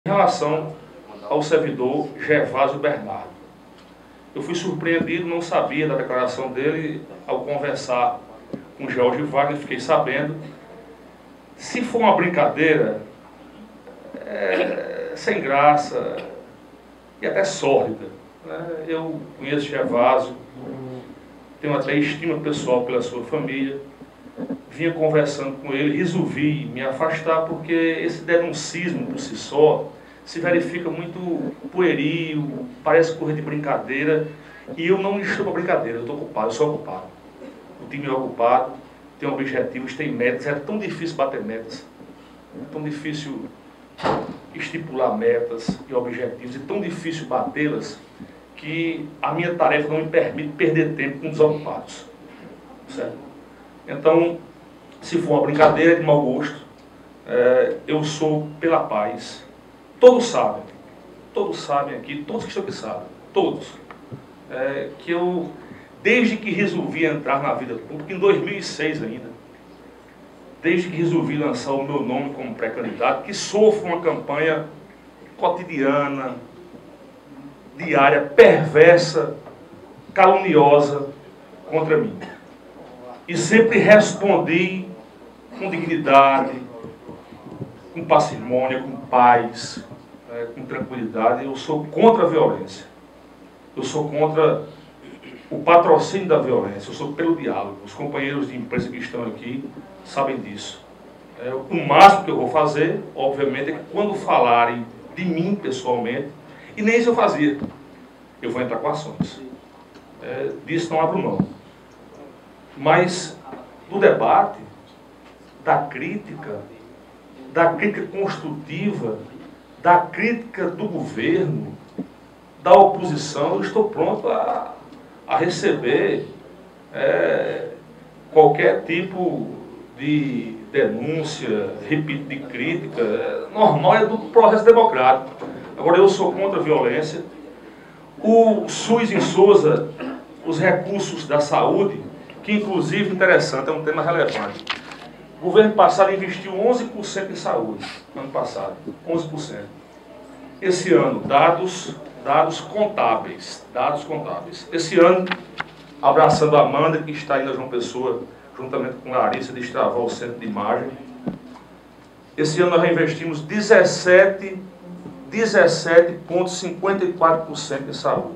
Em relação ao servidor Gervásio Bernardo, eu fui surpreendido, não sabia da declaração dele. Ao conversar com o George Wagner, fiquei sabendo. Se for uma brincadeira, sem graça e até sórdida, né? Eu conheço Gervásio, tenho até estima pessoal pela sua família, vinha conversando com ele, resolvi me afastar porque esse denuncismo por si só se verifica muito pueril, parece coisa de brincadeira, e eu não estou para brincadeira, eu estou ocupado, eu sou ocupado. O time é ocupado, tem objetivos, tem metas, é tão difícil bater metas, é tão difícil estipular metas e objetivos, é tão difícil batê-las, que a minha tarefa não me permite perder tempo com desocupados. Certo? Então, se for uma brincadeira de mau gosto, eu sou pela paz. Todos sabem aqui, todos que estão aqui sabem, todos, que eu, desde que resolvi entrar na vida pública, em 2006 ainda, desde que resolvi lançar o meu nome como pré-candidato, que sofro uma campanha cotidiana, diária, perversa, caluniosa contra mim. E sempre respondi com dignidade, com parcimônia, com paz, com tranquilidade. Eu sou contra a violência. Eu sou contra o patrocínio da violência. Eu sou pelo diálogo. Os companheiros de imprensa que estão aqui sabem disso. O máximo que eu vou fazer, obviamente, é que quando falarem de mim pessoalmente, e nem isso eu fazia, eu vou entrar com ações. Disso não abro mão. Mas do debate, da crítica construtiva, da crítica do governo, da oposição, eu estou pronto a receber qualquer tipo de denúncia, repito, de crítica, normal, é do processo democrático. Agora, eu sou contra a violência. O SUS em Sousa, os recursos da saúde, que inclusive, interessante, é um tema relevante. O governo passado investiu 11% em saúde, ano passado, 11%. Esse ano, dados contábeis. Esse ano, abraçando a Amanda, que está indo a João Pessoa, juntamente com Larissa, destravar o centro de imagem. Esse ano nós investimos 17,54% em saúde.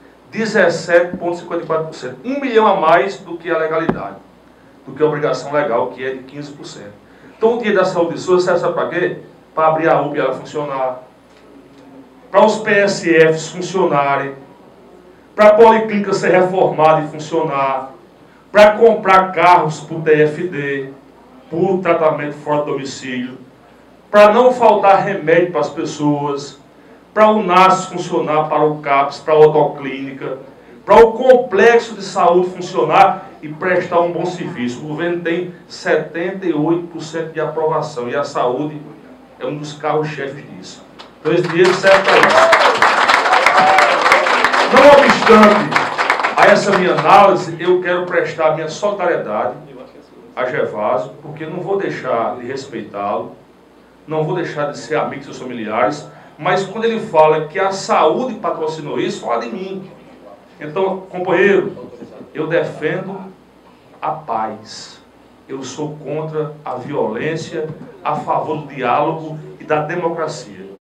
17,54%. 1 milhão a mais do que a legalidade, do que a obrigação legal, que é de 15%. Então o dinheiro da saúde de SUS serve para quê? Para abrir a UPA e ela funcionar, para os PSFs funcionarem, para a Policlínica ser reformada e funcionar, para comprar carros para o TFD, por tratamento fora do domicílio, para não faltar remédio para as pessoas, para o NAS funcionar, para o CAPS, para a Otoclínica, para o complexo de saúde funcionar e prestar um bom serviço. O governo tem 78% de aprovação e a saúde é um dos carros-chefes disso. Então esse dinheiro serve para isso. Não obstante a essa minha análise, eu quero prestar minha solidariedade a Gervásio, porque não vou deixar de respeitá-lo, não vou deixar de ser amigo de seus familiares, mas quando ele fala que a saúde patrocinou isso, fala de mim. Então, companheiro, eu defendo a paz. Eu sou contra a violência, a favor do diálogo e da democracia.